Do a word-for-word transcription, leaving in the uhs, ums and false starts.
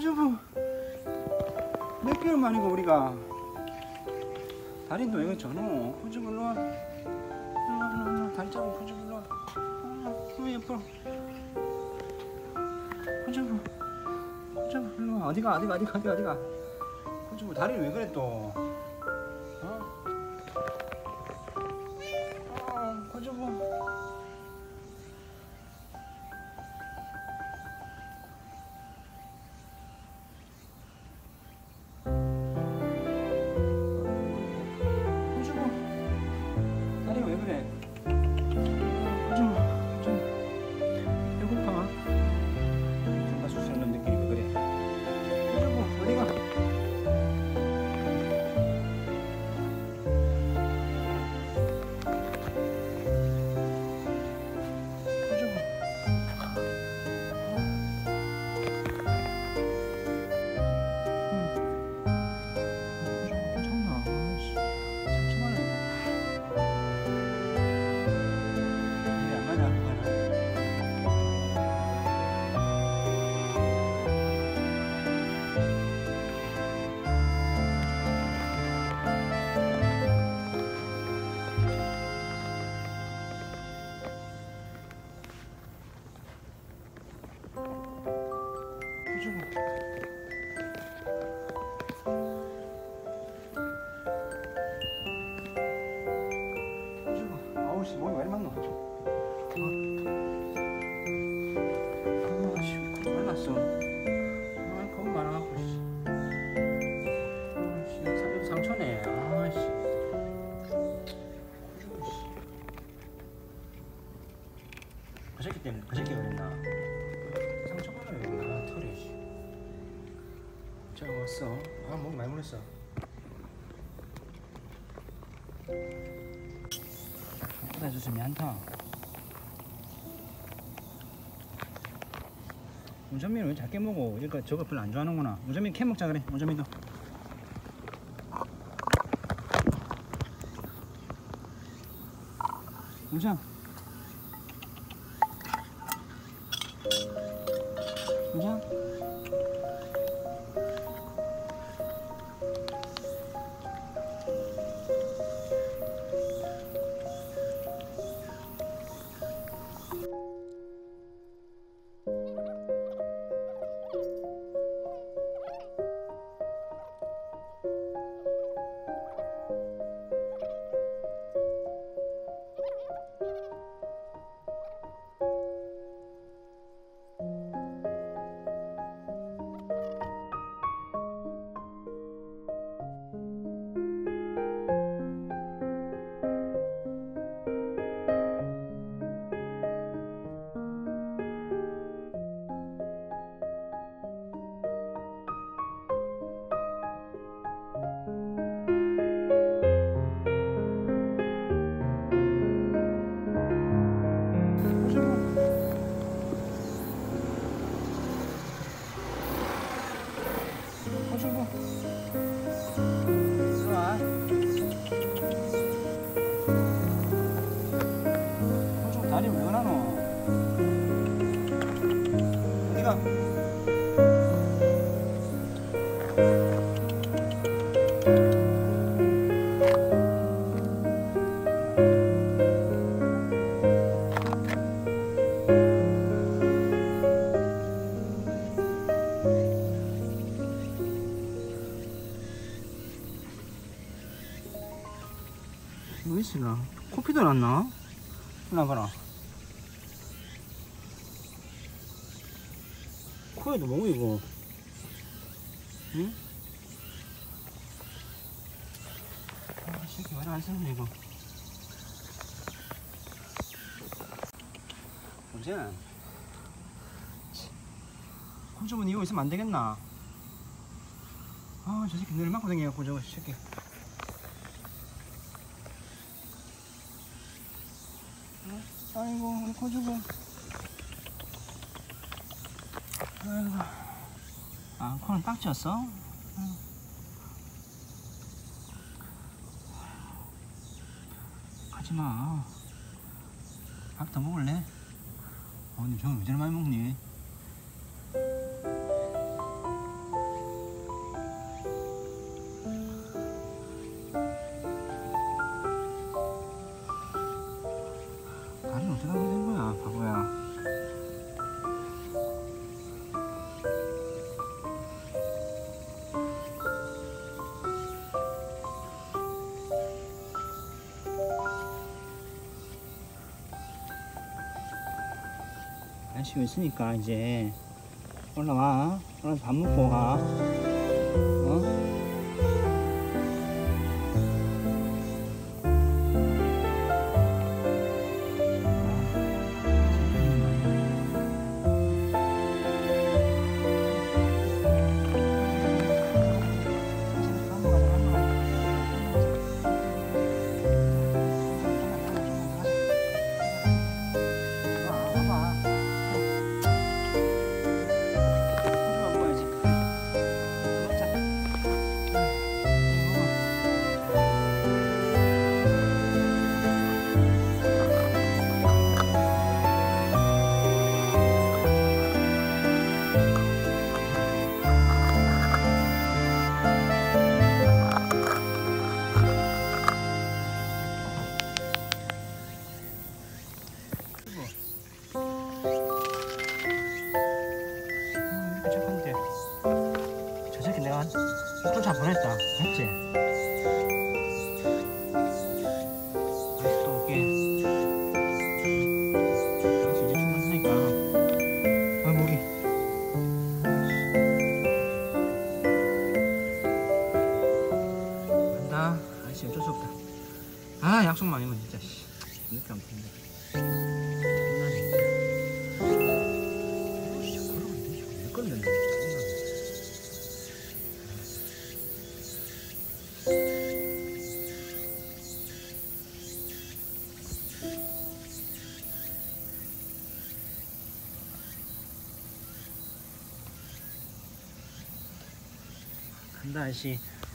호주부 몇 개월 만이고 우리가 다리도 이거 전후 호주부 일로와 일로와 일로와 다리 잡고 호주부 일로와 어 예뻐 호주부 호주부 일로와 어디가 어디가 어디가 어디가 어디가 호주부 다리를 왜 그래 또 어? 어 호주부 아우씨 몸이 왜 이리 많노? 아씨 말랐어. 아 겁 많아갖고 씨. 아씨 상처네. 아씨. 그 새끼 때문에 그 새끼가 그랬나? 상처가 왜 그랬나? 털이 씨. 자 왔어. 아 몸 많이 물렸어. 해줘서 미안하다. 우전민은 왜 작게 먹어? 그러니까 저거 별로 안 좋아하는구나. 우전민 캐 먹자 그래. 우전민도. 우전. 우전. 다리 왜 그러노? 어디가? 뭐 있으나? 코피도 났나? 나봐라. 코에도 뭐 이거? 응? 아, 새끼 왜 안 썼네 이거? 우전. 호주분 이거 있으면 안 되겠나? 아, 저 새끼 늘 맞고 다녀갖고 저거 새끼. 아이고 우리 고주부. 아이고. 아 코는 딱 쥐었어? 아이고. 가지마. 밥 더 먹을래? 어 근데 저는 왜 저리 많이 먹니? 아저씨가 있으니까 이제 올라와. 올라와서 밥 먹고 가. 어? 저 새끼 내가 쫓아 보냈다. 맞지? 다시 또 올게. 다시 이제 출근하니까. 아, 목이. 간다. 아저씨 어쩔 수 없다. 아, 약속만 아니면 진짜, 씨. 이렇게 안 푼다. 간다 아저씨.